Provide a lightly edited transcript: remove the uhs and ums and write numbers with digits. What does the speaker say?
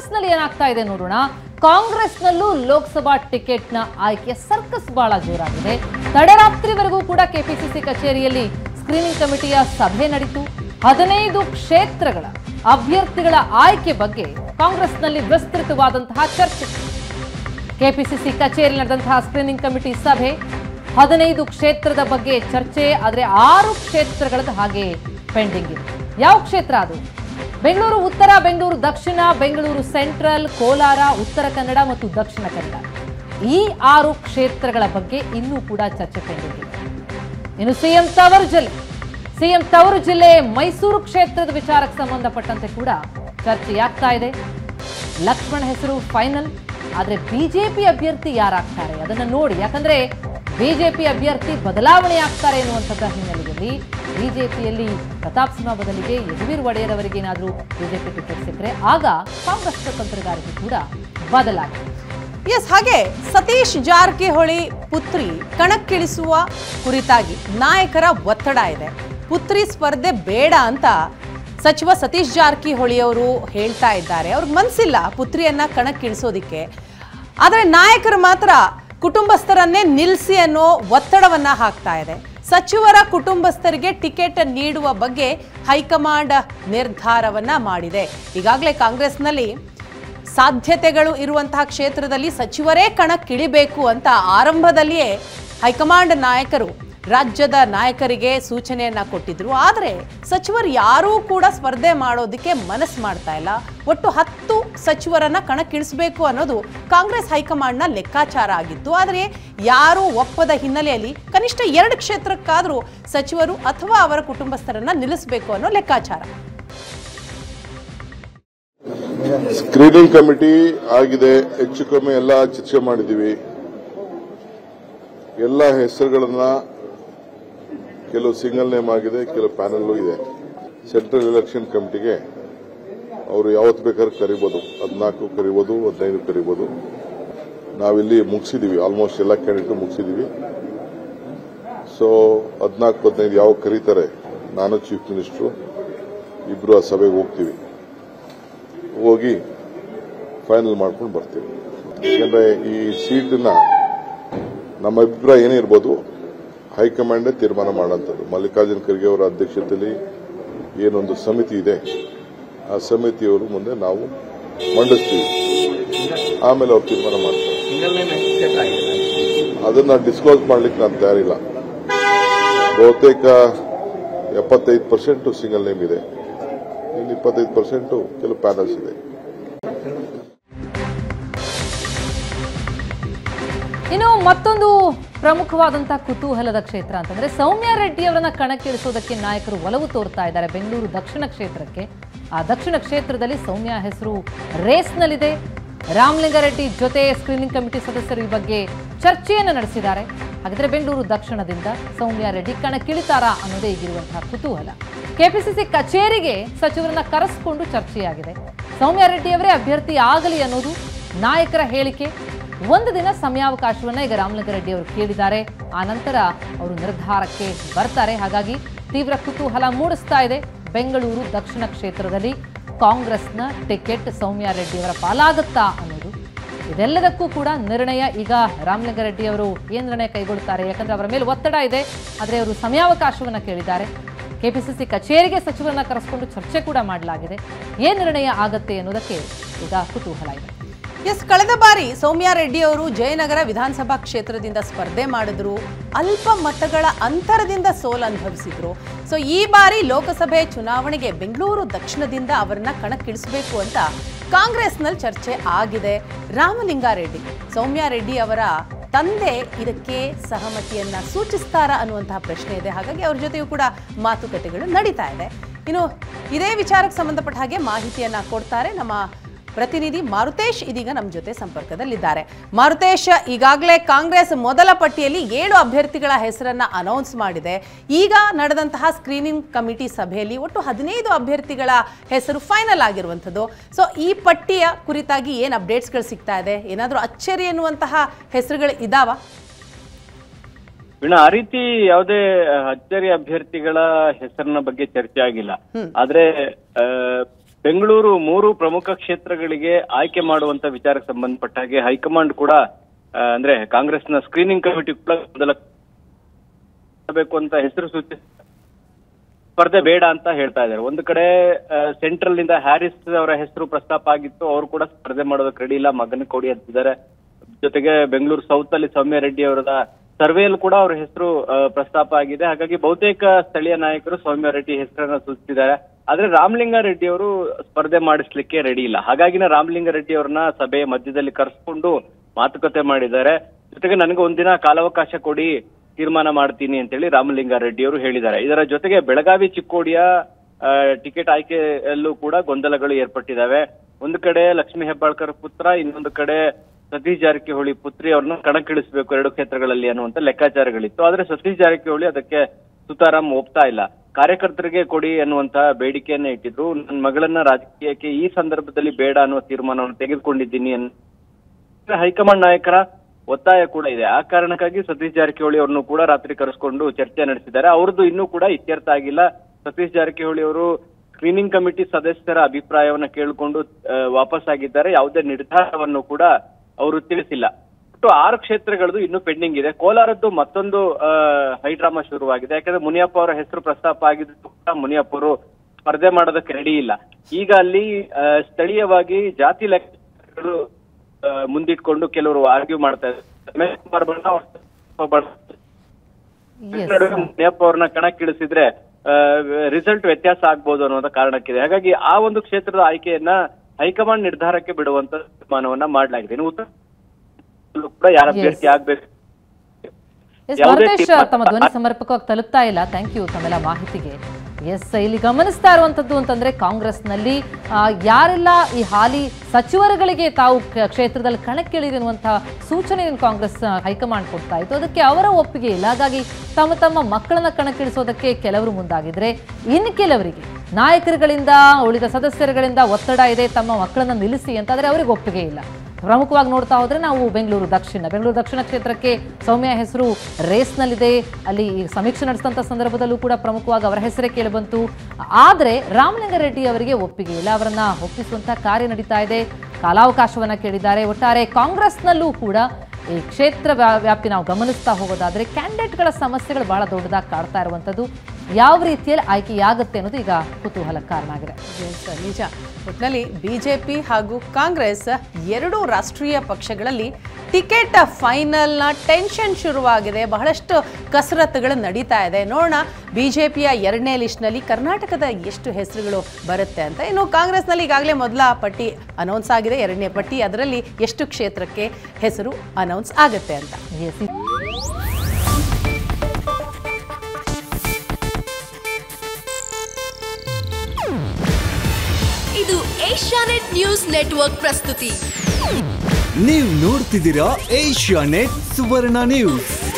ನಲ್ಲಿ ಏನಾಗ್ತಾ ಇದೆ ನೋಡೋಣ. ಕಾಂಗ್ರೆಸ್ನಲ್ಲೂ ಲೋಕಸಭಾ ಟಿಕೆಟ್ನ ಆಯ್ಕೆ ಸರ್ಕಸ್ ಬಹಳ ಜೋರಾಗಿದೆ. ತಡರಾತ್ರಿವರೆಗೂ ಕೂಡ ಕೆಪಿಸಿಸಿ ಕಚೇರಿಯಲ್ಲಿ ಸ್ಕ್ರೀನಿಂಗ್ ಕಮಿಟಿಯ ಸಭೆ ನಡೆಯಿತು. 15 ಕ್ಷೇತ್ರಗಳ ಅಭ್ಯರ್ಥಿಗಳ ಆಯ್ಕೆ ಬಗ್ಗೆ ಕಾಂಗ್ರೆಸ್ನಲ್ಲಿ ವಿಸ್ತೃತವಾದಂತಹ ಚರ್ಚೆ. ಕೆಪಿಸಿಸಿ ಕಚೇರಿಯಲ್ಲಿ ನಡೆದಂತಹ ಸ್ಕ್ರೀನಿಂಗ್ ಕಮಿಟಿ ಸಭೆ 15 ಕ್ಷೇತ್ರದ ಬಗ್ಗೆ ಚರ್ಚೆ. ಆದರೆ 6 ಕ್ಷೇತ್ರಗಳದ್ದು ಹಾಗೆ ಪೆಂಡಿಂಗ್ ಇದೆ. ಯಾವ ಕ್ಷೇತ್ರ ಅದು? ಬೆಂಗಳೂರು ಉತ್ತರ, ಬೆಂಗಳೂರು ದಕ್ಷಿಣ, ಬೆಂಗಳೂರು ಸೆಂಟ್ರಲ್, ಕೋಲಾರ, ಉತ್ತರ ಕನ್ನಡ ಮತ್ತು ದಕ್ಷಿಣ ಕನ್ನಡ. ಈ 6 ಕ್ಷೇತ್ರಗಳ ಬಗ್ಗೆ ಇನ್ನೂ ಕೂಡ ಚರ್ಚೆ ಪೆಂಡಿಂಗ್ ಇದೆ. ಇನ್ನು ಸಿಎಂ ತವರು ಜಿಲ್ಲೆ ಮೈಸೂರು ಕ್ಷೇತ್ರದ ವಿಚಾರಕ್ಕೆ ಸಂಬಂಧಪಟ್ಟಂತೆ ಕೂಡ ಚರ್ಚೆಯಾಗ್ತಾ ಇದೆ. ಲಕ್ಷ್ಮಣ್ ಹೆಸರು ಫೈನಲ್. ಆದರೆ ಬಿಜೆಪಿ ಅಭ್ಯರ್ಥಿ ಯಾರಾಗ್ತಾರೆ ಅದನ್ನ ನೋಡಿ. ಯಾಕಂದ್ರೆ ಬಿಜೆಪಿ ಅಭ್ಯರ್ಥಿ ಬದಲಾವಣೆ ಆಗ್ತಾರೆ ಎನ್ನುವಂಥದ್ದ ಹಿನ್ನೆಲೆಯಲ್ಲಿ ಬಿಜೆಪಿಯಲ್ಲಿ ಪ್ರತಾಪ್ ಸಿಂಹ ಬದಲಿಗೆ ಯದುವೀರ್ ಒಡೆಯರ್ ಅವರಿಗೆ ಏನಾದರೂ ಬಿಜೆಪಿ ಟಿಕೆಟ್ ಸಿಕ್ಕರೆ ಆಗ ಕಾಂಗ್ರೆಸ್ ತಂತ್ರಗಾರಿಕೆ ಕೂಡ ಬದಲಾಗಿದೆ. ಹಾಗೆ ಸತೀಶ್ ಜಾರಕಿಹೊಳಿ ಪುತ್ರಿ ಕಣಕ್ಕಿಳಿಸುವ ಕುರಿತಾಗಿ ನಾಯಕರ ಒತ್ತಡ ಇದೆ. ಪುತ್ರಿ ಸ್ಪರ್ಧೆ ಬೇಡ ಅಂತ ಸಚಿವ ಸತೀಶ್ ಜಾರಕಿಹೊಳಿ ಅವರು ಹೇಳ್ತಾ ಇದ್ದಾರೆ. ಅವ್ರಿಗೆ ಮನಸ್ಸಿಲ್ಲ ಪುತ್ರಿಯನ್ನ ಕಣಕ್ಕಿಳಿಸೋದಿಕ್ಕೆ. ಆದರೆ ನಾಯಕರು ಮಾತ್ರ ಕುಟುಂಬಸ್ಥರನ್ನೇ ನಿಲ್ಲಿಸಿ ಅನ್ನೋ ಒತ್ತಡವನ್ನ ಹಾಕ್ತಾ ಇದೆ. ಸಚಿವರ ಕುಟುಂಬಸ್ಥರಿಗೆ ಟಿಕೆಟ್ ನೀಡುವ ಬಗ್ಗೆ ಹೈಕಮಾಂಡ್ ನಿರ್ಧಾರವನ್ನ ಮಾಡಿದೆ. ಈಗಾಗಲೇ ಕಾಂಗ್ರೆಸ್ನಲ್ಲಿ ಸಾಧ್ಯತೆಗಳು ಇರುವಂತಹ ಕ್ಷೇತ್ರದಲ್ಲಿ ಸಚಿವರೇ ಕಣಕ್ಕಿಳಿಬೇಕು ಅಂತ ಆರಂಭದಲ್ಲಿಯೇ ಹೈಕಮಾಂಡ್ ನಾಯಕರು ರಾಜ್ಯದ ನಾಯಕರಿಗೆ ಸೂಚನೆಯನ್ನ ಕೊಟ್ಟಿದ್ರು. ಆದರೆ ಸಚಿವರು ಯಾರೂ ಕೂಡ ಸ್ಪರ್ಧೆ ಮಾಡೋದಕ್ಕೆ ಮನಸ್ಸು ಮಾಡ್ತಾ ಇಲ್ಲ. ಒಟ್ಟು 10 ಸಚಿವರನ್ನ ಕಣಕ್ಕಿಳಿಸಬೇಕು ಅನ್ನೋದು ಕಾಂಗ್ರೆಸ್ ಹೈಕಮಾಂಡ್ನ ಲೆಕ್ಕಾಚಾರ ಆಗಿತ್ತು. ಆದರೆ ಯಾರೂ ಒಪ್ಪದ ಹಿನ್ನೆಲೆಯಲ್ಲಿ ಕನಿಷ್ಠ 2 ಕ್ಷೇತ್ರಕ್ಕಾದರೂ ಸಚಿವರು ಅಥವಾ ಅವರ ಕುಟುಂಬಸ್ಥರನ್ನ ನಿಲ್ಲಿಸಬೇಕು ಅನ್ನೋ ಲೆಕ್ಕಾಚಾರ. ಸ್ಕ್ರೀನಿಂಗ್ ಕಮಿಟಿ ಆಗಿದೆ, ಹೆಚ್ಚು ಕಮ್ಮಿ ಎಲ್ಲ ಚರ್ಚೆ ಮಾಡಿದೀವಿ. ಎಲ್ಲ ಹೆಸರುಗಳನ್ನ ಕೆಲವು ಸಿಂಗಲ್ ನೇಮ್ ಆಗಿದೆ, ಕೆಲವು ಪ್ಯಾನಲ್ ಇದೆ. ಸೆಂಟ್ರಲ್ ಎಲೆಕ್ಷನ್ ಕಮಿಟಿಗೆ ಅವರು ಯಾವತ್ತು ಬೇಕಾದ್ರೂ ಕರಿಬಹುದು, 14 ಕರಿಬಹುದು, 15 ಕರಿಬಹುದು. ನಾವಿಲ್ಲಿ ಮುಗಿಸಿದೀವಿ, ಆಲ್ಮೋಸ್ಟ್ ಎಲ್ಲ ಕ್ಯಾಂಡಿಡೇಟ್ ಮುಗಿಸಿದೀವಿ. ಸೊ 14-15 ಯಾವ ಕರೀತಾರೆ, ನಾನು ಚೀಫ್ ಮಿನಿಸ್ಟರ್ ಇಬ್ರು ಆ ಸಭೆಗೆ ಹೋಗ್ತೀವಿ. ಹೋಗಿ ಫೈನಲ್ ಮಾಡ್ಕೊಂಡು ಬರ್ತೀವಿ. ಯಾಕಂದ್ರೆ ಈ ಸೀಟನ್ನ ನಮ್ಮ ಅಭಿಪ್ರಾಯ ಏನೇ ಇರ್ಬೋದು, ಹೈಕಮಾಂಡ್ ತೀರ್ಮಾನ ಮಾಡೋಂಥದ್ದು. ಮಲ್ಲಿಕಾರ್ಜುನ್ ಖರ್ಗೆ ಅವರ ಅಧ್ಯಕ್ಷತೆಯಲ್ಲಿ ಏನೊಂದು ಸಮಿತಿ ಇದೆ, ಆ ಸಮಿತಿಯವರು ಮುಂದೆ ನಾವು ಮಂಡಿಸ್ತೀವಿ. ಆಮೇಲೆ ಅವ್ರು ತೀರ್ಮಾನ ಮಾಡ್ತಾರೆ. ಅದನ್ನ ಡಿಸ್ಕ್ಲೋಸ್ ಮಾಡ್ಲಿಕ್ಕೆ ನಾನು ತಯಾರಿಲ್ಲ. ಬಹುತೇಕ 75% ಸಿಂಗಲ್ ನೇಮ್ ಇದೆ, ಇನ್ನು 25% ಕೆಲವು ಪ್ಯಾನಲ್ಸ್ ಇದೆ. ಇನ್ನು ಮತ್ತೊಂದು ಪ್ರಮುಖವಾದಂತಹ ಕುತೂಹಲದ ಕ್ಷೇತ್ರ ಅಂತಂದ್ರೆ ಸೌಮ್ಯ ರೆಡ್ಡಿ ಅವರನ್ನ ಕಣಕ್ಕಿಳಿಸೋದಕ್ಕೆ ನಾಯಕರು ಒಲವು ತೋರ್ತಾ ಇದ್ದಾರೆ. ಬೆಂಗಳೂರು ದಕ್ಷಿಣ ಕ್ಷೇತ್ರಕ್ಕೆ. ಆ ದಕ್ಷಿಣ ಕ್ಷೇತ್ರದಲ್ಲಿ ಸೌಮ್ಯ ಹೆಸರು ರೇಸ್ನಲ್ಲಿದೆ. ರಾಮಲಿಂಗಾರೆಡ್ಡಿ ಜೊತೆ ಸ್ಕ್ರೀನಿಂಗ್ ಕಮಿಟಿ ಸದಸ್ಯರು ಈ ಬಗ್ಗೆ ಚರ್ಚೆಯನ್ನು ನಡೆಸಿದ್ದಾರೆ. ಹಾಗಾದ್ರೆ ಬೆಂಗಳೂರು ದಕ್ಷಿಣದಿಂದ ಸೌಮ್ಯ ರೆಡ್ಡಿ ಕಣಕ್ಕಿಳಿತಾರಾ ಅನ್ನೋದೇ ಈಗಿರುವಂತಹ ಕುತೂಹಲ. ಕೆಪಿಸಿಸಿ ಕಚೇರಿಗೆ ಸಚಿವರನ್ನ ಕರೆಸಿಕೊಂಡು ಚರ್ಚೆಯಾಗಿದೆ. ಸೌಮ್ಯ ರೆಡ್ಡಿ ಅವರೇ ಅಭ್ಯರ್ಥಿ ಆಗಲಿ ಅನ್ನೋದು ನಾಯಕರ ಹೇಳಿಕೆ. ಒಂದು ದಿನ ಸಮಯಾವಕಾಶವನ್ನ ಈಗ ರಾಮಲಿಂಗಾರೆಡ್ಡಿ ಅವರು ಕೇಳಿದ್ದಾರೆ. ಆ ನಂತರ ಅವರು ನಿರ್ಧಾರಕ್ಕೆ ಬರ್ತಾರೆ. ಹಾಗಾಗಿ ತೀವ್ರ ಕುತೂಹಲ ಮೂಡಿಸ್ತಾ ಇದೆ. ಬೆಂಗಳೂರು ದಕ್ಷಿಣ ಕ್ಷೇತ್ರದಲ್ಲಿ ಕಾಂಗ್ರೆಸ್ನ ಟಿಕೆಟ್ ಸೌಮ್ಯ ರೆಡ್ಡಿ ಅವರ ಪಾಲಾಗುತ್ತಾ ಅನ್ನೋದು. ಇದೆಲ್ಲದಕ್ಕೂ ಕೂಡ ನಿರ್ಣಯ ಈಗ ರಾಮಲಿಂಗಾರೆಡ್ಡಿ ಅವರು ಏನು ನಿರ್ಣಯ ಕೈಗೊಳ್ಳುತ್ತಾರೆ, ಯಾಕಂದ್ರೆ ಅವರ ಮೇಲೆ ಒತ್ತಡ ಇದೆ. ಆದರೆ ಅವರು ಸಮಯಾವಕಾಶವನ್ನ ಕೇಳಿದ್ದಾರೆ. ಕೆಪಿಸಿಸಿ ಕಚೇರಿಗೆ ಸಚಿವರನ್ನ ಕರೆಸಿಕೊಂಡು ಚರ್ಚೆ ಕೂಡ ಮಾಡಲಾಗಿದೆ. ಏನು ನಿರ್ಣಯ ಆಗತ್ತೆ ಅನ್ನೋದಕ್ಕೆ ಈಗ ಕುತೂಹಲ ಇದೆ. ಕಳೆದ ಬಾರಿ ಸೌಮ್ಯ ರೆಡ್ಡಿ ಅವರು ಜಯನಗರ ವಿಧಾನಸಭಾ ಕ್ಷೇತ್ರದಿಂದ ಸ್ಪರ್ಧೆ ಮಾಡಿದ್ರು. ಅಲ್ಪ ಮತಗಳ ಅಂತರದಿಂದ ಸೋಲು ಅನುಭವಿಸಿದ್ರು. ಸೊ ಈ ಬಾರಿ ಲೋಕಸಭೆ ಚುನಾವಣೆಗೆ ಬೆಂಗಳೂರು ದಕ್ಷಿಣದಿಂದ ಅವರನ್ನ ಕಣಕ್ಕಿಳಿಸಬೇಕು ಅಂತ ಕಾಂಗ್ರೆಸ್ನಲ್ಲಿ ಚರ್ಚೆ ಆಗಿದೆ. ರಾಮಲಿಂಗಾರೆಡ್ಡಿ, ಸೌಮ್ಯ ರೆಡ್ಡಿ ಅವರ ತಂದೆ ಇದಕ್ಕೆ ಸಹಮತಿಯನ್ನ ಸೂಚಿಸ್ತಾರಾ ಅನ್ನುವಂತಹ ಪ್ರಶ್ನೆ ಇದೆ. ಹಾಗಾಗಿ ಅವ್ರ ಜೊತೆಯೂ ಕೂಡ ಮಾತುಕತೆಗಳು ನಡೀತಾ ಇದೆ. ಇನ್ನು ಇದೇ ವಿಚಾರಕ್ಕೆ ಸಂಬಂಧಪಟ್ಟ ಹಾಗೆ ಮಾಹಿತಿಯನ್ನ ಕೊಡ್ತಾರೆ ನಮ್ಮ ಪ್ರತಿನಿಧಿ ಮಾರುತೇಶ್. ಇದೀಗ ನಮ್ಮ ಜೊತೆ ಸಂಪರ್ಕದಲ್ಲಿದ್ದಾರೆ. ಮಾರುತೇಶ್, ಈಗಾಗಲೇ ಕಾಂಗ್ರೆಸ್ ಮೊದಲ ಪಟ್ಟಿಯಲ್ಲಿ 7 ಅಭ್ಯರ್ಥಿಗಳ ಹೆಸರನ್ನ ಅನೌನ್ಸ್ ಮಾಡಿದೆ. ಈಗ ನಡೆದಂತಹ ಸ್ಕ್ರೀನಿಂಗ್ ಕಮಿಟಿ ಸಭೆಯಲ್ಲಿ ಒಟ್ಟು 15 ಅಭ್ಯರ್ಥಿಗಳ ಹೆಸರು ಫೈನಲ್ ಆಗಿರುವಂಥದ್ದು. ಸೊ ಈ ಪಟ್ಟಿಯ ಕುರಿತಾಗಿ ಏನು ಅಪ್ಡೇಟ್ಸ್ಗಳು ಸಿಗ್ತಾ ಇದೆ? ಏನಾದರೂ ಅಚ್ಚರಿ ಎನ್ನುವಂತಹ ಹೆಸರುಗಳು ಇದಾವ? ಆ ರೀತಿ ಯಾವುದೇ ಅಚ್ಚರಿ ಅಭ್ಯರ್ಥಿಗಳ ಹೆಸರಿನ ಬಗ್ಗೆ ಚರ್ಚೆ ಆಗಿಲ್ಲ. ಆದ್ರೆ ಬೆಂಗಳೂರು 3 ಪ್ರಮುಖ ಕ್ಷೇತ್ರಗಳಿಗೆ ಆಯ್ಕೆ ಮಾಡುವಂತ ವಿಚಾರಕ್ಕೆ ಸಂಬಂಧಪಟ್ಟ ಹಾಗೆ ಹೈಕಮಾಂಡ್ ಕೂಡ ಅಂದ್ರೆ ಕಾಂಗ್ರೆಸ್ನ ಸ್ಕ್ರೀನಿಂಗ್ ಕಮಿಟಿ ಕೂಡ ಬೇಕು ಅಂತ ಹೆಸರು ಸೂಚಿ ಸ್ಪರ್ಧೆ ಬೇಡ ಅಂತ ಹೇಳ್ತಾ ಇದ್ದಾರೆ. ಒಂದು ಕಡೆ ಸೆಂಟ್ರಲ್ ನಿಂದ ಹ್ಯಾರಿಸ್ ಅವರ ಹೆಸರು ಪ್ರಸ್ತಾಪ ಆಗಿತ್ತು, ಅವರು ಕೂಡ ಸ್ಪರ್ಧೆ ಮಾಡೋದಕ್ಕೆ ರೆಡಿ ಇಲ್ಲ, ಮಗನ ಕೊಡಿ ಅಂತಿದ್ದಾರೆ. ಜೊತೆಗೆ ಬೆಂಗಳೂರು ಸೌತ್ ಅಲ್ಲಿ ಸೌಮ್ಯ ರೆಡ್ಡಿ ಅವರ ಸರ್ವೆಯಲ್ಲಿ ಕೂಡ ಅವ್ರ ಹೆಸರು ಪ್ರಸ್ತಾಪ ಆಗಿದೆ. ಹಾಗಾಗಿ ಬಹುತೇಕ ಸ್ಥಳೀಯ ನಾಯಕರು ಸೌಮ್ಯ ರೆಡ್ಡಿ ಹೆಸರನ್ನ ಸೂಚಿಸಿದ್ದಾರೆ. ಆದ್ರೆ ರಾಮಲಿಂಗಾರೆಡ್ಡಿ ಅವರು ಸ್ಪರ್ಧೆ ಮಾಡಿಸ್ಲಿಕ್ಕೆ ರೆಡಿ ಇಲ್ಲ. ಹಾಗಾಗಿನ ರಾಮಲಿಂಗಾರೆಡ್ಡಿ ಅವ್ರನ್ನ ಸಭೆಯ ಮಧ್ಯದಲ್ಲಿ ಕರೆಸ್ಕೊಂಡು ಮಾತುಕತೆ ಮಾಡಿದ್ದಾರೆ. ಜೊತೆಗೆ ನನಗೆ ಒಂದಿನ ಕಾಲಾವಕಾಶ ಕೊಡಿ, ತೀರ್ಮಾನ ಮಾಡ್ತೀನಿ ಅಂತೇಳಿ ರಾಮಲಿಂಗಾರೆಡ್ಡಿ ಅವರು ಹೇಳಿದ್ದಾರೆ. ಇದರ ಜೊತೆಗೆ ಬೆಳಗಾವಿ ಚಿಕ್ಕೋಡಿಯ ಟಿಕೆಟ್ ಆಯ್ಕೆಯಲ್ಲೂ ಕೂಡ ಗೊಂದಲಗಳು ಏರ್ಪಟ್ಟಿದ್ದಾವೆ. ಒಂದು ಕಡೆ ಲಕ್ಷ್ಮೀ ಹೆಬ್ಬಾಳ್ಕರ್ ಪುತ್ರ, ಇನ್ನೊಂದು ಕಡೆ ಸತೀಶ್ ಜಾರಕಿಹೊಳಿ ಪುತ್ರಿ ಅವ್ರನ್ನ ಕಣಕ್ಕಿಳಿಸಬೇಕು 2 ಕ್ಷೇತ್ರಗಳಲ್ಲಿ ಅನ್ನುವಂತ ಲೆಕ್ಕಾಚಾರಗಳಿತ್ತು. ಆದ್ರೆ ಸತೀಶ್ ಜಾರಕಿಹೊಳಿ ಅದಕ್ಕೆ ಸುತಾರಾಮ್ ಒಪ್ತಾ ಇಲ್ಲ. ಕಾರ್ಯಕರ್ತರಿಗೆ ಕೊಡಿ ಅನ್ನುವಂತ ಬೇಡಿಕೆಯನ್ನ ಇಟ್ಟಿದ್ರು. ನನ್ನ ಮಗಳನ್ನ ರಾಜಕೀಯಕ್ಕೆ ಈ ಸಂದರ್ಭದಲ್ಲಿ ಬೇಡ ಅನ್ನುವ ತೀರ್ಮಾನವನ್ನು ತೆಗೆದುಕೊಂಡಿದ್ದೀನಿ ಹೈಕಮಾಂಡ್ ನಾಯಕರ ಒತ್ತಾಯ ಕೂಡ ಇದೆ. ಆ ಕಾರಣಕ್ಕಾಗಿ ಸತೀಶ್ ಜಾರಕಿಹೊಳಿ ಅವ್ರನ್ನು ಕೂಡ ರಾತ್ರಿ ಕರೆಸ್ಕೊಂಡು ಚರ್ಚೆ ನಡೆಸಿದ್ದಾರೆ. ಅವ್ರದ್ದು ಇನ್ನೂ ಕೂಡ ಇತ್ಯರ್ಥ ಆಗಿಲ್ಲ. ಸತೀಶ್ ಜಾರಕಿಹೊಳಿ ಅವರು ಸ್ಕ್ರೀನಿಂಗ್ ಕಮಿಟಿ ಸದಸ್ಯರ ಅಭಿಪ್ರಾಯವನ್ನ ಕೇಳಿಕೊಂಡು ವಾಪಸ್ ಆಗಿದ್ದಾರೆ. ಯಾವುದೇ ನಿರ್ಧಾರವನ್ನು ಕೂಡ ಅವರು ತಿಳಿಸಿಲ್ಲ. ಒಟ್ಟು 6 ಕ್ಷೇತ್ರಗಳದ್ದು ಇನ್ನೂ ಪೆಂಡಿಂಗ್ ಇದೆ. ಕೋಲಾರದ್ದು ಮತ್ತೊಂದು ಹೈಡ್ರಾಮಾ ಶುರುವಾಗಿದೆ. ಯಾಕಂದ್ರೆ ಮುನಿಯಪ್ಪ ಅವರ ಹೆಸರು ಪ್ರಸ್ತಾಪ ಆಗಿದ್ದು ಕೂಡ ಮುನಿಯಪ್ಪ ಅವರು ಸ್ಪರ್ಧೆ ಮಾಡೋದಕ್ಕೆ ರೆಡಿ ಇಲ್ಲ. ಈಗ ಅಲ್ಲಿ ಸ್ಥಳೀಯವಾಗಿ ಜಾತಿ ಲೆಕ್ಕಗಳು ಮುಂದಿಟ್ಕೊಂಡು ಕೆಲವರು ಆರ್ಗ್ಯೂ ಮಾಡ್ತಾ ಇದ್ದಾರೆ. ಮುನಿಯಪ್ಪ ಅವ್ರನ್ನ ಕಣಕ್ಕಿಳಿಸಿದ್ರೆ ರಿಸಲ್ಟ್ ವ್ಯತ್ಯಾಸ ಆಗ್ಬೋದು ಅನ್ನೋದ ಕಾರಣಕ್ಕಿದೆ. ಹಾಗಾಗಿ ಆ ಒಂದು ಕ್ಷೇತ್ರದ ಆಯ್ಕೆಯನ್ನ ಹೈಕಮಾಂಡ್ ನಿರ್ಧಾರಕ್ಕೆ ಬಿಡುವಂತ ತೀರ್ಮಾನವನ್ನ ಮಾಡಲಾಗಿದೆ. ಇನ್ನು ಉತ್ತರ ಕೂಡ ಯಾರ ಅಭ್ಯರ್ಥಿ ಆಗ್ಬೇಕು. ತಮ್ಮ ಧ್ವನಿ ಸಮರ್ಪಕವಾಗಿ ತಲುಪ್ತಾ ಇಲ್ಲ. ಥ್ಯಾಂಕ್ ಯು ತಮ್ಮೆಲ್ಲ ಮಾಹಿತಿಗೆ. ಇಲ್ಲಿ ಗಮನಿಸ್ತಾ ಇರುವಂತದ್ದು ಅಂತಂದ್ರೆ ಕಾಂಗ್ರೆಸ್ನಲ್ಲಿ ಯಾರೆಲ್ಲ ಈ ಹಾಲಿ ಸಚಿವರುಗಳಿಗೆ ತಾವು ಕ್ಷೇತ್ರದಲ್ಲಿ ಕಣಕ್ಕಿಳಿರಿ ಅನ್ನುವಂತಹ ಸೂಚನೆಯನ್ನು ಕಾಂಗ್ರೆಸ್ ಹೈಕಮಾಂಡ್ ಕೊಡ್ತಾ ಇತ್ತು. ಅದಕ್ಕೆ ಅವರ ಒಪ್ಪಿಗೆ ಇಲ್ಲ. ಹಾಗಾಗಿ ತಮ್ಮ ಮಕ್ಕಳನ್ನ ಕಣಕ್ಕಿಳಿಸೋದಕ್ಕೆ ಕೆಲವರು ಮುಂದಾಗಿದ್ರೆ, ಇನ್ನು ಕೆಲವರಿಗೆ ನಾಯಕರುಗಳಿಂದ ಉಳಿದ ಸದಸ್ಯರುಗಳಿಂದ ಒತ್ತಡ ಇದೆ, ತಮ್ಮ ಮಕ್ಕಳನ್ನ ನಿಲ್ಲಿಸಿ ಅಂತ. ಆದರೆ ಅವರಿಗೆ ಒಪ್ಪಿಗೆ ಇಲ್ಲ. ಪ್ರಮುಖವಾಗಿ ನೋಡ್ತಾ ಹೋದ್ರೆ ನಾವು ಬೆಂಗಳೂರು ದಕ್ಷಿಣ ಕ್ಷೇತ್ರಕ್ಕೆ ಸೌಮ್ಯ ಹೆಸರು ರೇಸ್ನಲ್ಲಿದೆ. ಅಲ್ಲಿ ಸಮೀಕ್ಷೆ ನಡೆಸಿದಂಥ ಸಂದರ್ಭದಲ್ಲೂ ಕೂಡ ಪ್ರಮುಖವಾಗಿ ಅವರ ಹೆಸರೇ ಕೇಳಿಬಂತು. ಆದರೆ ರಾಮಲಿಂಗಾರೆಡ್ಡಿ ಅವರಿಗೆ ಒಪ್ಪಿಗೆ ಇಲ್ಲ. ಅವರನ್ನ ಒಪ್ಪಿಸುವಂಥ ಕಾರ್ಯ ನಡೀತಾ ಇದೆ. ಕಾಲಾವಕಾಶವನ್ನ ಕೇಳಿದ್ದಾರೆ. ಒಟ್ಟಾರೆ ಕಾಂಗ್ರೆಸ್ನಲ್ಲೂ ಕೂಡ ಈ ಕ್ಷೇತ್ರ ವ್ಯಾಪ್ತಿ ನಾವು ಗಮನಿಸ್ತಾ ಹೋಗೋದಾದ್ರೆ ಕ್ಯಾಂಡಿಡೇಟ್ಗಳ ಸಮಸ್ಯೆಗಳು ಬಹಳ ದೊಡ್ಡದಾಗಿ ಕಾಡ್ತಾ ಇರುವಂಥದ್ದು. ಯಾವ ರೀತಿಯಲ್ಲಿ ಆಯ್ಕೆಯಾಗುತ್ತೆ ಅನ್ನೋದು ಈಗ ಕುತೂಹಲ ಕಾರಣ ಆಗಿದೆ. ನಿಜ. ಒಟ್ಟಿನಲ್ಲಿ ಬಿಜೆಪಿ ಹಾಗೂ ಕಾಂಗ್ರೆಸ್ 2 ರಾಷ್ಟ್ರೀಯ ಪಕ್ಷಗಳಲ್ಲಿ ಟಿಕೆಟ್ ಫೈನಲ್ನ ಟೆನ್ಷನ್ ಶುರುವಾಗಿದೆ. ಬಹಳಷ್ಟು ಕಸರತ್ತುಗಳು ನಡೀತಾ ಇದೆ. ನೋಡೋಣ ಬಿಜೆಪಿಯ 2ನೇ ಲಿಸ್ಟ್ನಲ್ಲಿ ಕರ್ನಾಟಕದ ಎಷ್ಟು ಹೆಸರುಗಳು ಬರುತ್ತೆ ಅಂತ. ಇನ್ನು ಕಾಂಗ್ರೆಸ್ನಲ್ಲಿ ಈಗಾಗಲೇ ಮೊದಲ ಪಟ್ಟಿ ಅನೌನ್ಸ್ ಆಗಿದೆ, 2ನೇ ಪಟ್ಟಿ. ಅದರಲ್ಲಿ ಎಷ್ಟು ಕ್ಷೇತ್ರಕ್ಕೆ ಹೆಸರು ಅನೌನ್ಸ್ ಆಗುತ್ತೆ ಅಂತ. ಇದು ಏಷ್ಯಾನೆಟ್ ನ್ಯೂಸ್ ನೆಟ್ವರ್ಕ್ ಪ್ರಸ್ತುತಿ. ನೀವು ನೋಡ್ತಿದ್ದೀರಾ ಏಷ್ಯಾನೆಟ್ ಸುವರ್ಣ ನ್ಯೂಸ್.